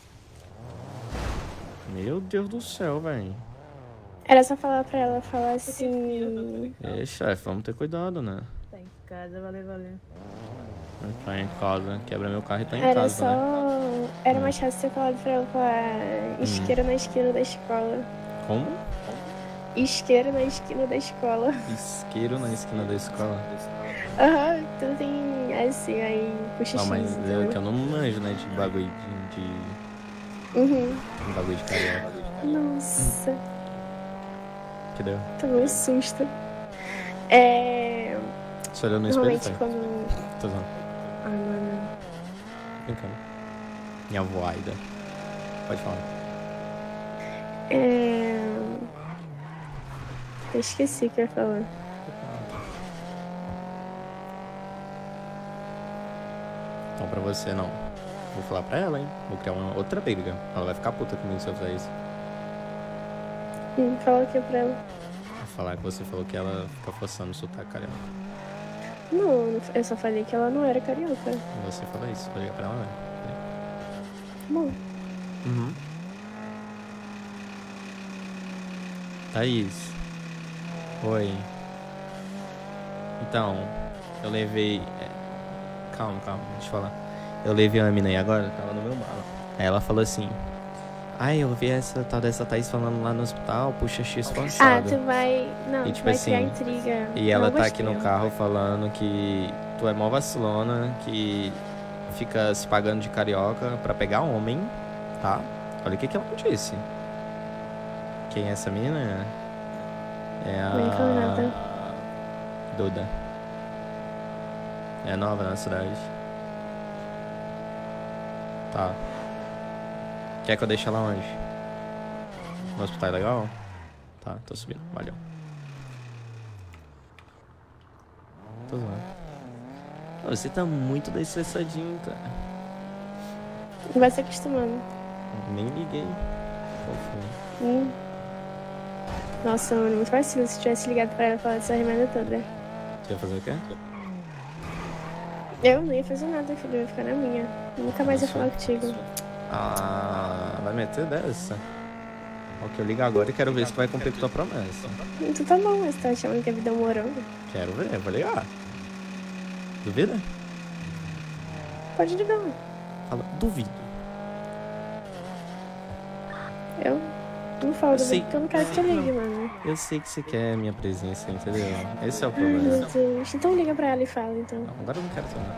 Meu Deus do céu, velho. Era só falar pra ela falar assim. É, chefe, vamos ter cuidado, né? Tá em casa, valeu, valeu. Tá em casa, quebra meu carro e tá em Era casa, só. né? Era mais fácil você falar pra ela falar isqueiro na esquina da escola. Como? Isqueiro na esquina da escola. Isqueiro na esquina da escola. Aham, tudo tem assim, aí puxa Não, X, mas entendeu? eu, que eu não manjo, né, de bagulho de... de... Uhum. de bagulho de carioca. Nossa, Que deu? tomei um susto. É. Você olhou no espelho, Normalmente foi? quando. Tô zoando. Ah, mano. Brincando. Minha avó Aida. Pode falar. É. Eu esqueci o que eu ia falar. Então você, não. Vou falar pra ela, hein? Vou criar uma outra briga. Ela vai ficar puta comigo se eu fizer isso. Hum, fala o que pra ela? Vou falar que você falou que ela fica forçando o sotaque carioca. Não, eu só falei que ela não era carioca. Você falou isso, vou ligar pra ela, né? Bom. Uhum. Thaís. Oi. Então, eu levei... é, Calma, calma, deixa eu falar. Eu levei uma mina aí agora, tava no meu bala. Aí ela falou assim... Ai, eu vi essa tal dessa Thaís falando lá no hospital, puxa X Ah, forçado. tu vai... Não, E tu tipo vai assim, criar intriga. e ela Não tá aqui gostei. no carro falando que tu é mó vacilona, que fica se pagando de carioca pra pegar homem, tá? Olha o que que ela disse. Quem é essa menina? É Bem encanada. a... Duda. É nova na cidade. Tá. Quer que eu deixe ela onde? No hospital é legal? Tá, tô subindo. Valeu. Tô zoando. Ô, você tá muito desestressadinho, cara. Vai se acostumando. Nem liguei. Qual foi? Hum. Nossa, mano, muito vacilo se tivesse ligado pra ela e falado essa remenda toda. Você ia fazer o quê? Eu não ia fazer nada, filho. Eu ia ficar na minha. Nunca mais ia falar contigo. Ah, vai meter dessa? Ok, eu ligo agora e quero ver se tu vai cumprir com tua promessa. Então tá bom, mas tá achando que a vida é um morango? Quero ver, vou ligar. Duvida? Pode ligar. Fala, duvido. Eu não falo Eu do sei- porque eu não quero que tu ligue, mano. Eu sei que você quer a minha presença, entendeu? Esse é o Ai, meu problema. Deus. Então liga pra ela e fala, então. Não, agora eu não quero saber.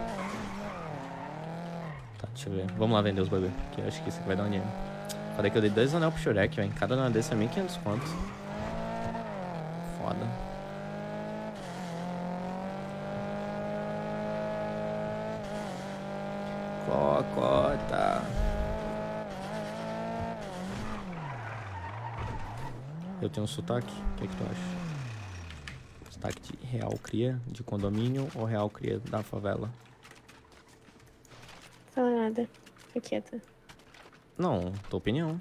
Tá, deixa eu ver. Vamos lá vender os bagulho, que eu acho que isso aqui vai dar um dinheiro. Falei que eu dei dois anel pro Shurek, velho. Cada anel desse é mil e quinhentos contos. Foda. Cocota. Eu tenho um sotaque? O que, é que tu acha? Sotaque de real cria de condomínio ou real cria da favela? Fala nada. Fica quieta. Não, tua opinião.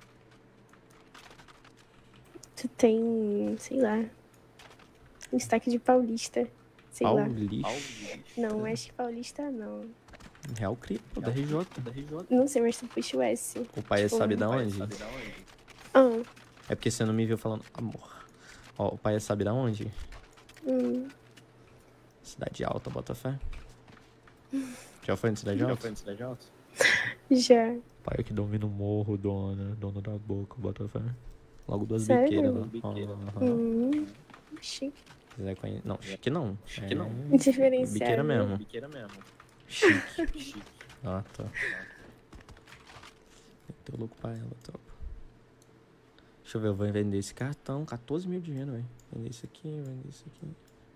Tu tem, sei lá, um destaque de paulista. Sei lá. Paulista. Não, acho que paulista não. Real cria, pô, da R J. Não sei, mas tu puxa o S. O pai Tipo, sabe da onde? Ah, É porque você não me viu falando amor. Ó, o pai sabe da onde? hum. Cidade Alta, Botafé. Já foi no Cidade Alta? Já foi no Cidade Alta? Já. Pai que domina o morro, dona. Dona da boca, Botafé. Logo duas Sério? biqueiras lá. Aham. Hum. Chique. Se quiser conhecer. Não, chique não. Chique não. Diferenciado. Biqueira mesmo. Biqueira mesmo. Chique. Chique. Ah, tá. Tô louco pra ela, tropa. Deixa eu ver, eu vou vender esse cartão. quatorze mil de dinheiro, velho. Vender esse aqui, vender esse aqui.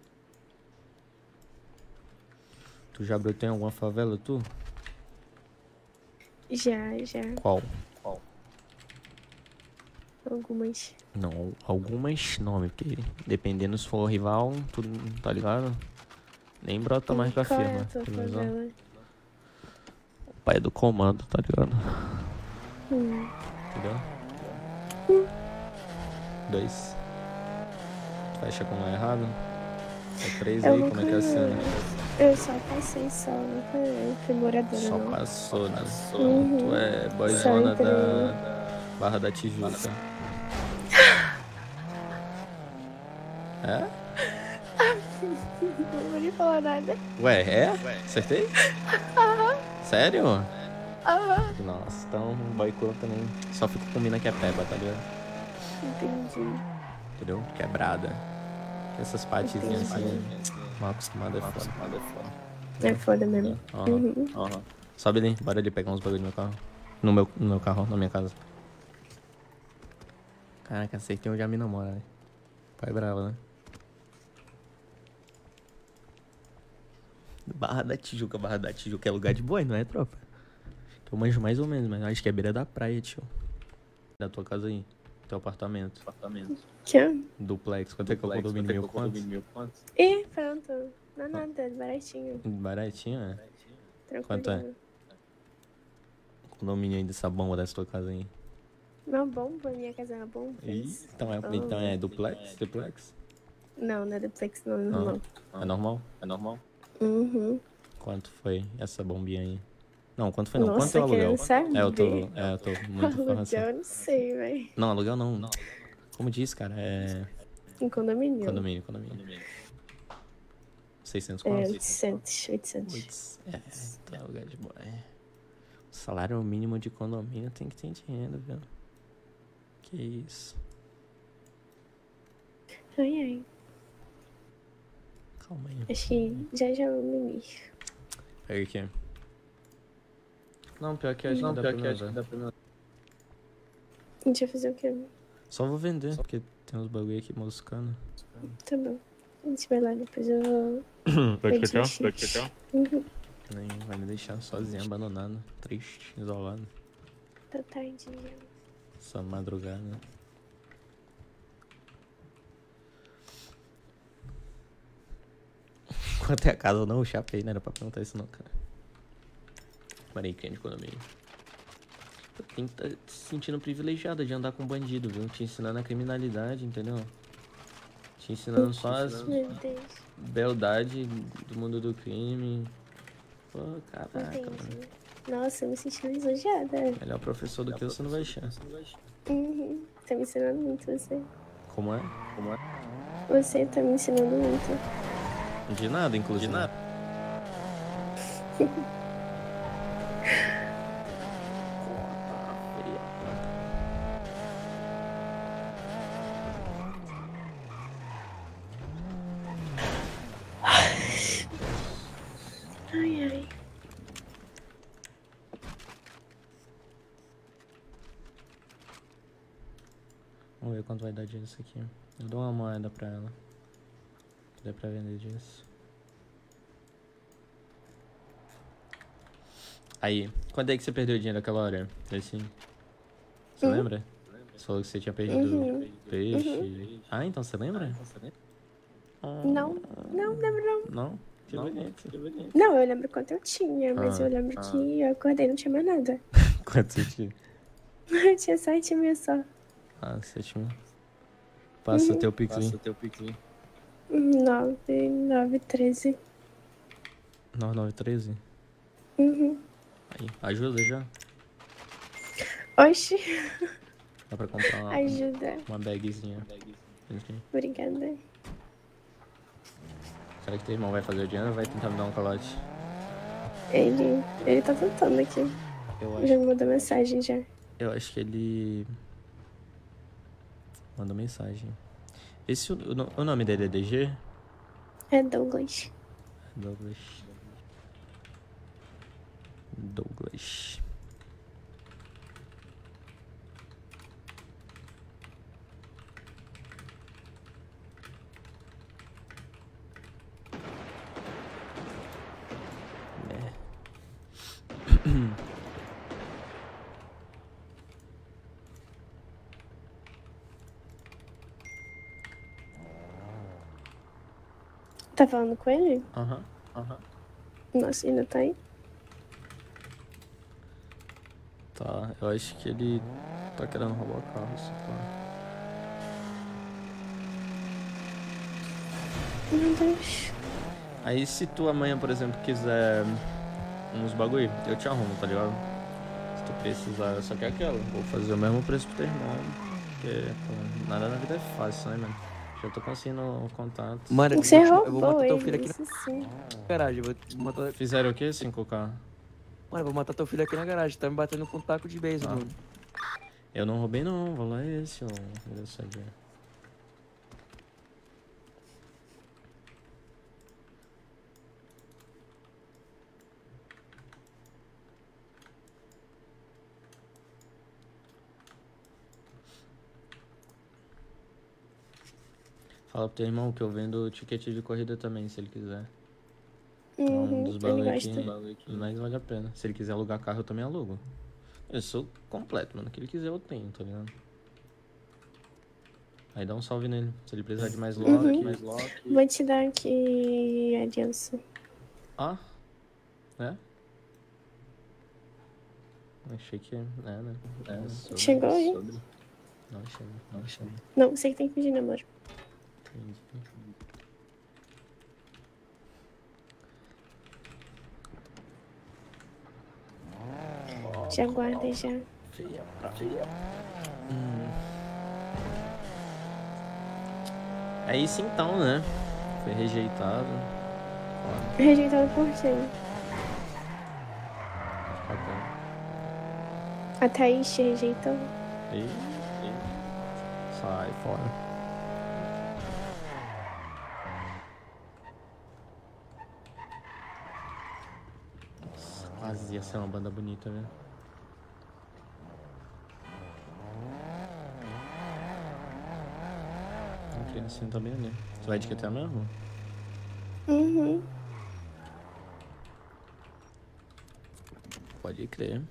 Tu já brotou em alguma favela, tu? Já, já. Qual? Qual? Algumas. Não, algumas não, porque dependendo se for rival, tu tá ligado? Nem brota mais pra Qual é firma. a tua tá ligado? favela? O pai do comando, tá ligado? Hum. Entendeu? Dois. Fecha com um errado. É três Eu aí, nunca- como é que é assim? Eu só passei só, não fui, fui moradora, Só não. passou, né? Uhum. Tu é Só boyzona entrei. da Barra da Tijuca. É? Não vou nem falar nada. Ué, é? Acertei? Aham, Sério? aham. Nossa, então boicota também. Só fico com mina que é peba, tá ligado? Entendi. Entendeu? Quebrada. Essas partezinhas assim, mal acostumada é foda. É foda mesmo. Aham, Uhum. aham. Sobe ali, bora ali pegar uns bagulho no meu carro. No meu, no meu carro, na minha casa. Caraca, acertei onde a mina mora, né? Pai brava, né? Barra da Tijuca, Barra da Tijuca é lugar de boi, não é, tropa? Que eu manjo mais ou menos, mas acho que é beira da praia, tio. Da tua casa aí, teu apartamento. Apartamento. Que é? Duplex, quanto é que é o condomínio? Mil quantos? Ih, pronto. Não é nada, é baratinho. Baratinho, é? tranquilo. Quanto é? O condomínio aí dessa bomba dessa tua casa aí. Uma bomba, minha casa é uma bomba. Ih, então é, Oh. então é duplex? Duplex? Não, não é duplex, não, Não. não. É normal? É normal? Uhum. Quanto foi essa bombinha aí? Não, quanto foi não? Nossa, Quanto é o aluguel? querendo saber. É, eu tô, é, eu tô muito informação. Aluguel, eu não sei, velho. Não, aluguel não. Como diz, cara, é... Em condomínio? Condomínio, condomínio. seiscentos É, quantos? oitocentos, oitocentos. Oitocentos. É, tá lugar de boa. É. O salário mínimo de condomínio tem que ter dinheiro, viu? Que isso. Ai, ai. Calma aí. Acho que já já eu me mir. Pega aqui. Não, pior que acho Não, que dá pior pra que acho usar. que A gente vai fazer o quê? Só vou vender, porque tem uns bagulho aqui moscando. Tá bom. A gente vai lá, depois eu vou... Pode pedir ficar? um Pode chute. ficar? Uhum. Nem vai me deixar sozinho, abandonado, triste, isolado. Tá tarde já. Essa madrugada. Quanto é a casa ou não? O chapei, não era pra perguntar isso não, cara. Marei crente de condomínio. Eu tenho que estar se sentindo privilegiado de andar com bandido, viu? Te ensinando a criminalidade, entendeu? Te ensinando só as Meu Deus. beldades do mundo do crime. Pô, caraca, Entendi. mano. Nossa, eu me senti lisonjeada. Melhor professor do que eu, você não vai achar. Uhum. Tá me ensinando muito, você. Como é? Como é? Você tá me ensinando muito. De nada, inclusive. De nada. Ai, ai. Vamos ver quanto vai dar disso aqui. Eu dou uma moeda pra ela. Que dá pra vender disso. Aí, quando é que você perdeu o dinheiro aquela hora? Assim, você Hum? lembra? Você falou que você tinha perdido Uhum. peixe. Uhum. Ah, então você lembra? Ah, Não, não lembro não. Não? Que bonito, que bonito. Não, eu lembro quanto eu tinha, mas Ah, eu lembro ah. que eu acordei e não tinha mais nada. Quanto você tinha? Eu tinha sete mil só. Ah, você tinha. Passa o Uhum. teu pix aí. Passa o teu pique. Nove, nove, treze. nove nove treze. Uhum. Aí, ajuda já. Oxi. Dá pra comprar uma, Ajuda. uma bagzinha. Enfim. Obrigada. Será que teu irmão vai fazer o dinheiro ou vai tentar me dar um calote? Ele, ele tá tentando aqui. Eu Já acho, me mandou mensagem já. eu acho que ele mandou mensagem. Esse, o, o nome dele é D G? É Douglas. Douglas. Douglas. É. Tá falando com ele? Aham, aham. Nossa, ainda tá aí? Tá, eu acho que ele tá querendo roubar o carro, se pá. Meu Deus. Aí se tu amanhã, por exemplo, quiser uns bagulho, eu te arrumo, tá ligado? Se tu precisar, só que é aquela, vou fazer o mesmo preço pro teu irmão, porque pô, nada na vida é fácil, né, mano? Já tô conseguindo o contato. Mano, eu Você vou, te- eu vou roubou matar teu ele, filho aqui isso sim. na garagem. Eu vou matar... Fizeram o quê, cinco K? Mano, eu vou matar teu filho aqui na garagem. Tá me batendo com um taco de beisebol, Ah. mano. Eu não roubei não, vou lá esse, ó. Engraçadinho. Fala pro teu irmão que eu vendo ticket de corrida também, se ele quiser. É um Uhum, dos ele bagulho gosta. que mais vale a pena. Se ele quiser alugar carro, eu também alugo. Eu sou completo, mano. O que ele quiser eu tenho, tá ligado? Aí dá um salve nele. Se ele precisar de mais lock, Uhum. mais lock. Vou te dar aqui a aliança. Ah, é? Achei que... É, né? É, sobre, Chegou aí? sobre. Não, chama. Não, chama. Não, você que tem que pedir namoro. Entendi. Já guarda já. Hum. É isso então, né? Foi rejeitado. Ó, Rejeitado por quem? bacana. A Thaís te rejeitou? E, e... Sai fora. Nossa, quase ia ser uma banda bonita, né? Ok, assim também ali. Você vai de que até mesmo? Uhum. Pode crer.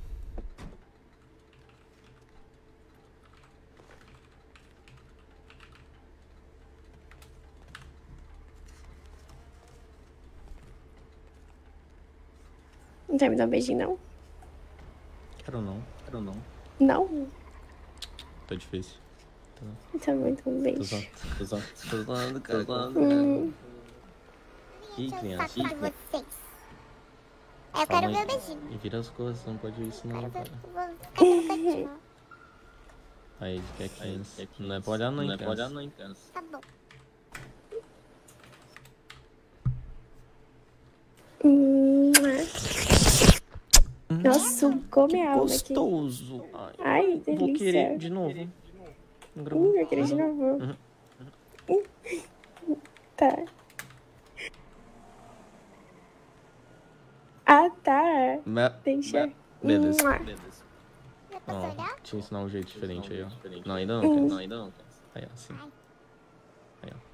Não vai me dar um beijinho, não? Quero não, quero não. Não? Tá difícil. Tá muito um Tô beijo. zoando, tô zoando, tô zoando, cara. Tô zoando, Hum. Ih, criança. Saco de vocês. Eu Calma quero aí. ver o beijinho. E vira as coisas, não pode isso não, Quero cara. ver, vou ficar no cantinho. Aí, quer que não é pra olhar não, Não é hein, pra criança. olhar não, hein, criança. Tá bom. Hum. Nossa, sugou minha alma aqui. Gostoso. Ai, Ai, vou delícia. querer de novo. Não gravou? Hum, eu queria de novo. Uhum. Hum. Tá. Ah, tá. Me- Deixa. me- Beleza. Mua. Beleza. Já posso Ó, olhar? te ensinar um jeito diferente aí, ó. Não, ainda não, Hum. cara. Não, ainda não, cara. Aí, ó, assim. Aí, ó.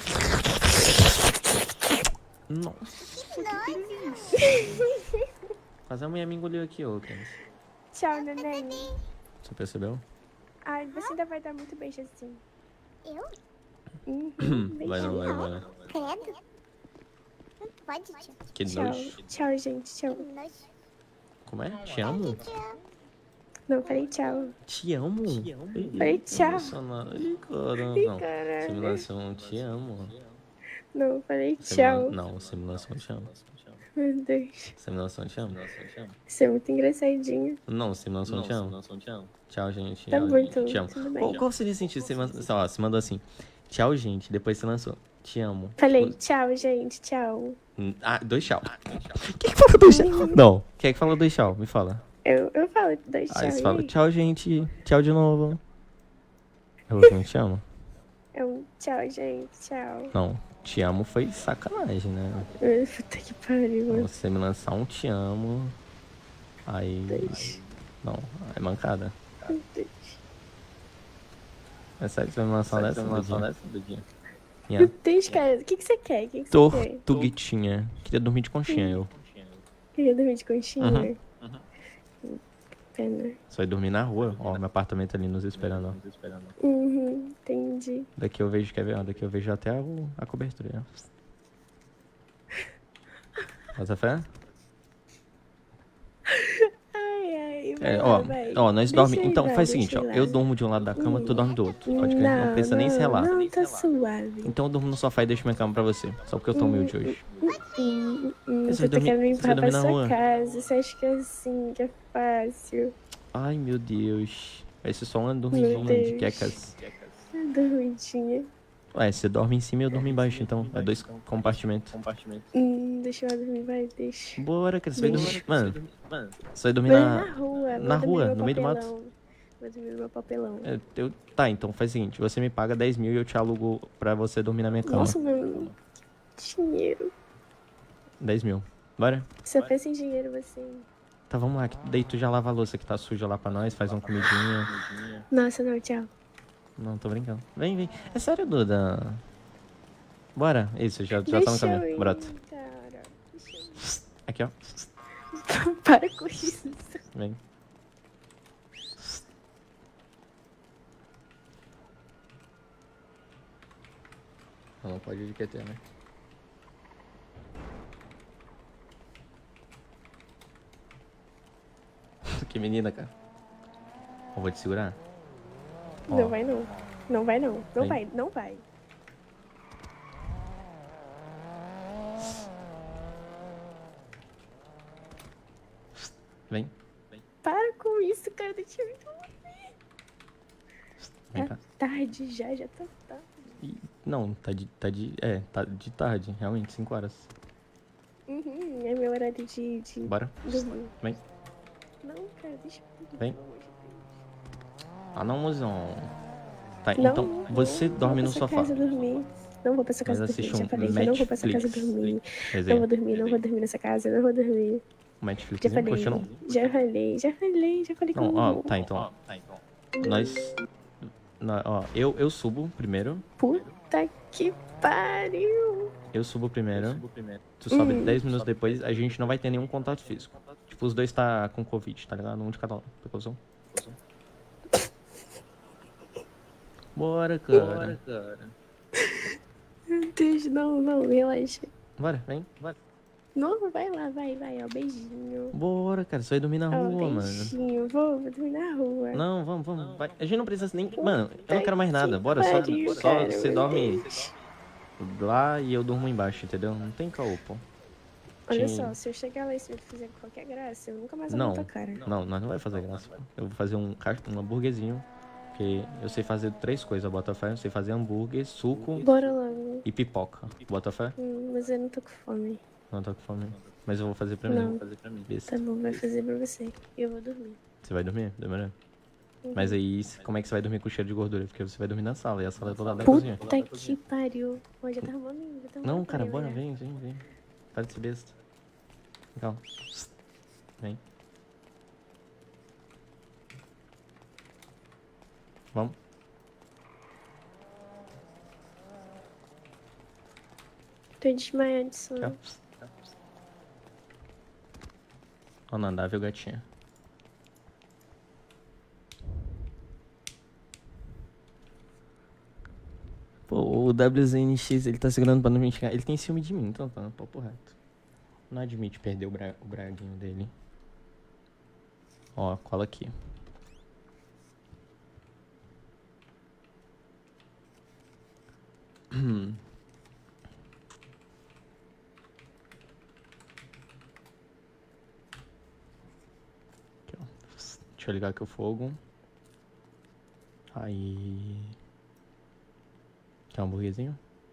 Nossa, que delícia. Quase a mulher me engoliu aqui, ô, criança. Tchau, neném. Você percebeu? Ai, você ainda vai dar muito beijo assim. Eu? Uhum, Vai não, vai, vai. Credo. Não pode, tio. Que Tchau. nojo. Tchau, gente. Tchau. Que nojo. Como é? Te amo? Não, falei tchau. Te amo? Falei tchau. Emocionado. Ih, caramba. Ih, Não. caralho. Simulação, te amo. Não, falei Simula- tchau. Não, simulação, te amo. Meu Deus. Simulação, te amo. Você é muito engraçadinho. Não, simulação, te amo. Tchau, gente. Tá Ó, muito, Te amo. tudo bem. Qual, qual seria o sentido? Você, man- ó, você mandou assim. Tchau, gente. Depois você lançou. Te amo. Falei tchau, gente. Tchau. Hum, Ah, dois tchau. Quem que falou dois tchau? Não. Quem é que falou dois tchau? Me fala. Eu, eu falo dois tchau. Aí você e fala aí? tchau, gente. Tchau de novo. Eu não te amo. É um tchau, gente. Tchau. Não. Te amo foi sacanagem, né? Ai, puta que pariu, mano. Você me lançar um te amo. Aí. Dois. Não, é mancada. Meu Deus. É sério que você vai me lançar Sério, dessa? você vai me lançar Dudinha? Meu Yeah. Deus, cara. O que, que você quer? O que, que você quer? Tortuguitinha. Queria dormir de conchinha, eu. Queria dormir de conchinha? Uhum. Pena. Só ir dormir na rua. Ó, meu apartamento ali nos esperando, ó. Uhum, entendi. Daqui eu vejo, quer ver? Ó, daqui eu vejo até o- a cobertura, ó. Bota fé? Ai, ai. Vai É, lá, ó, vai. ó, nós Deixa dormimos. eu ir Então, lá, faz o deixa seguinte, ó. eu ir Eu lá. durmo de um lado da cama, tu dorme do outro. Pode crer, não, Não, precisa nem se não, relar. Não, tá suave. Então eu durmo no sofá e deixo minha cama pra você. Só porque eu tô humilde hoje. Hum, hum, Você você vai tá dormir- querendo me você vai empurrar pra dormir na sua rua? casa. Você acha que é assim, que é fácil? Ai, meu Deus. Vai ser só uma Meu dormidinha de Deus. quecas. Dormidinha. Ué, você dorme em cima e eu durmo embaixo, então. É dois compartimentos. Hum, deixa eu dormir, vai, deixa. Bora, cara. Você vai dormir. Mano, você vai dormir Vou na. na rua. na vou dormir rua, meu no meio do mato? papelão. Vou dormir no meu papelão. É, eu... Tá, então faz o seguinte: você me paga dez mil e eu te alugo pra você dormir na minha cama. Nossa, meu dinheiro. dez mil. Bora? Só pensa em dinheiro, você. Tá, vamos lá. que Daí tu já lava a louça que tá suja lá pra nós, faz uma comidinha. Nossa, não, tchau. Não, tô brincando. Vem, vem. É sério, Duda. Bora. Isso, já, já tá no Deixa eu caminho. ir, Brota. cara. Deixa eu ir. Aqui, ó. Para com isso. Vem. Não, não pode ir de Q T, né? Que menina, cara. Eu vou te segurar. Ó. Não vai não. Não vai não. Não Vem. vai, não vai. Vem. Para com isso, cara. Deixa eu dormir. Vem Tá cá. tarde já, já tá tarde. Ih, não, tá de, tá de... É, tá de tarde. Realmente, cinco horas. Uhum, é meu horário de, de Bora. dormir. Vem. Não, cara, deixa eu dormir. Vem. pelo amor de Deus. Ah, não, mozão. Tá, Não, então não, você não dorme vou no pra essa sofá. casa dormir. Não vou pra essa casa Mas dormir. assiste Já um falei que eu não vou pra essa casa Netflix. dormir. Resenha. Não vou dormir, não vou dormir nessa casa, não vou dormir. Um Netflix. Já falei, Poxa, não. já falei, já falei, já falei Não, com ó, tá, então, ó. Nós... nó- Ó, eu, eu subo primeiro. Puta que pariu. Eu subo primeiro. Tu sobe Hum. dez minutos depois, a gente não vai ter nenhum contato físico. Tipo, os dois tá com Covid, tá ligado? Um de cada lado. Precaução. Bora, cara. Bora, cara. Meu Deus, não, não, relaxa. Bora, vem. Bora. Não, vai lá, vai, vai, ó, beijinho. Bora, cara. Você vai dormir na Ó, rua, mano. beijinho, vou, vou dormir na rua. Não, vamos, vamos. Vai. A gente não precisa nem... Mano, eu não quero mais nada. Bora, só, pariu, só cara, você meu dorme Deus. lá e eu durmo embaixo, entendeu? Não tem caô, pô. Olha Tinha- só, se eu chegar lá e se eu fizer qualquer graça, eu nunca mais Não, abro tua cara. não, nós não vai fazer graça. Pô. Eu vou fazer um, ca- um hambúrguerzinho. Porque eu sei fazer três coisas, bota fé. Eu sei fazer hambúrguer, suco Bora logo. e pipoca. Bota fé? Hum, mas eu não tô com fome. Não tô com fome. Mas eu vou fazer pra mim. Não. Vou fazer pra mim. Besta. Tá bom, vai fazer pra você. Eu vou dormir. Você vai dormir? Demorou. Uhum. Mas aí, como é que você vai dormir com cheiro de gordura? Porque você vai dormir na sala e a sala é toda da cozinha. Puta que pariu. Ó, já tá arrumando, já tá arrumando. Não, cara, pra eu bora, olhar. vem, vem, vem. Para de ser besta. Calma. Vem. Vamos. Tô desmaiando de sono. Tchau. Ó, não andar, viu, gatinha? Pô, o W Z N X, ele tá segurando pra não me xingar. Ele tem ciúme de mim, então tá, papo reto. Não admite perder o, bra o braguinho dele. Ó, cola aqui. Aqui, ó. Deixa eu ligar aqui o fogo. Aí... Quer um hambúrguerzinho?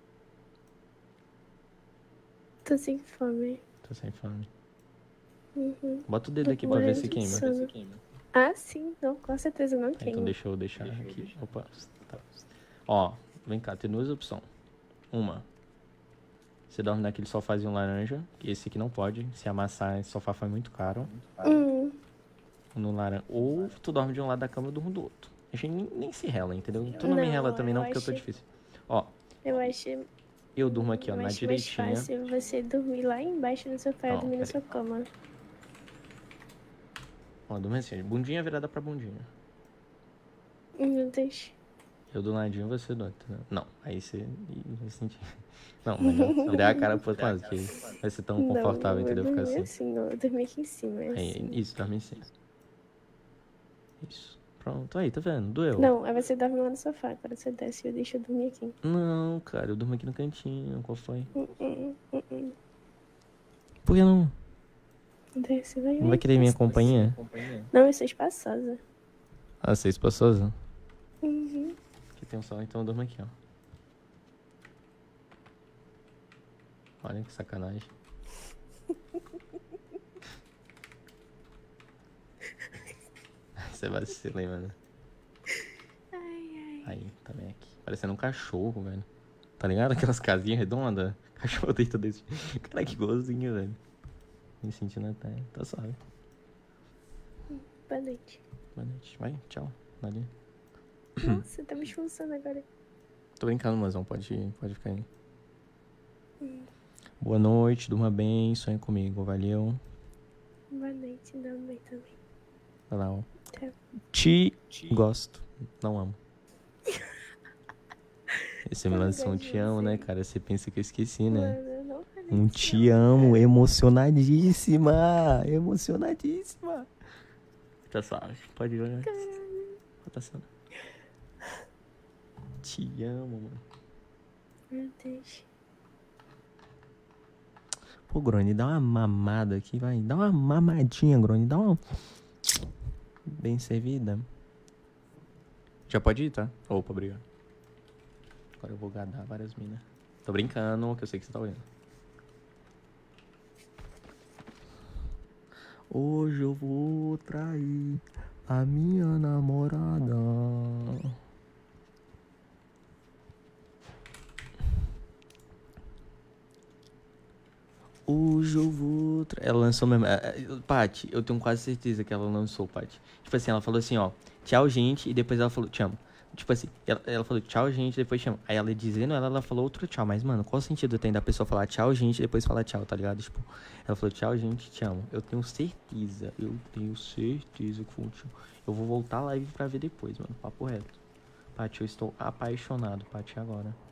Tô sem fome. Tô sem fome. Uhum. Bota o dedo Tô aqui pra ver se morrendo de queima. sono. Ah, sim. Não, com certeza não Tá, queima. então deixa eu deixar aqui. Opa. Tá. Ó, vem cá, tem duas opções. Uma. Você dorme naquele sofazinho laranja. Que esse aqui não pode. Se amassar, esse sofá foi muito caro. Hum. No laranja. Ou tu dorme de um lado da cama e eu durmo do outro. A gente nem, nem se rela, entendeu? Tu não, me Não, rela também não, eu porque eu tô acho- difícil. Ó, Eu acho, eu durmo aqui, ó, eu na acho mais direitinha. fácil você dormir lá embaixo no sofá e Não, dormir na peraí. sua cama. Ó, durmo assim, bundinha virada pra bundinha. Meu Deus. Eu do ladinho, você do outro. Né? Não, aí você ih, vai sentir. Não, melhor virar a cara pro outro lado, que vai ser tão confortável, não, eu entendeu? vou Ficar dormir assim. assim, não. Eu dormi aqui em cima, é Aí, assim. isso, dorme assim. Isso. Pronto, aí, tá vendo? Doeu. Não, aí você dorme lá no sofá. Agora você desce e eu deixo eu dormir aqui. Não, cara, eu durmo aqui no cantinho. Qual foi? Hum, hum, hum, hum. Por que não? Desce, vai, Não vai querer minha companhia? Não, eu sou espaçosa. Ah, você é espaçosa? Uhum. Aqui tem um sol, então eu durmo aqui, ó. Olha que sacanagem. Você vacila, hein, mano. Ai, ai. Aí, também aqui. Parecendo um cachorro, velho. Tá ligado? Aquelas casinhas redondas. Cachorro deita desse. Cara, que gozinho, velho. Me sentindo até. Tá suave. Boa noite. Boa noite. Vai, tchau. Valeu. Nossa, tá me expulsando agora. Tô brincando, mozão. Pode, pode ficar aí. Hum. Boa noite, durma bem, sonha comigo. Valeu. Boa noite, também, também. Vai lá, ó. Tchau. Te gosto. Não amo. Esse me Eu lançou um gosto de te amo, você. né, cara? Você pensa que eu esqueci, né? Mano, eu não falei Um isso, te não, amo, cara. emocionadíssima. Emocionadíssima. Tá suave. Pode ir, né? Tá suave. Te amo, mano. Meu Deus. Pô, Grone, dá uma mamada aqui, vai. Dá uma mamadinha, Grone. Dá uma... Bem servida. Já pode ir, tá? Opa, obrigado. Agora eu vou gadar várias minas. Tô brincando, que eu sei que você tá olhando. Hoje eu vou trair a minha namorada. Hoje eu vou... Tra... Ela lançou mesmo... Paty, eu tenho quase certeza que ela lançou, Paty. Tipo assim, ela falou assim, ó... Tchau, gente. E depois ela falou, te amo. Tipo assim, ela, ela falou tchau, gente, depois te amo. Aí ela dizendo ela, ela falou outro tchau. Mas, mano, qual o sentido tem da pessoa falar tchau, gente, e depois falar tchau, tá ligado? Tipo, ela falou tchau, gente, te amo. Eu tenho certeza, eu tenho certeza que foi um tchau. Eu vou voltar à live pra ver depois, mano. Papo reto. Paty, eu estou apaixonado, Paty, agora.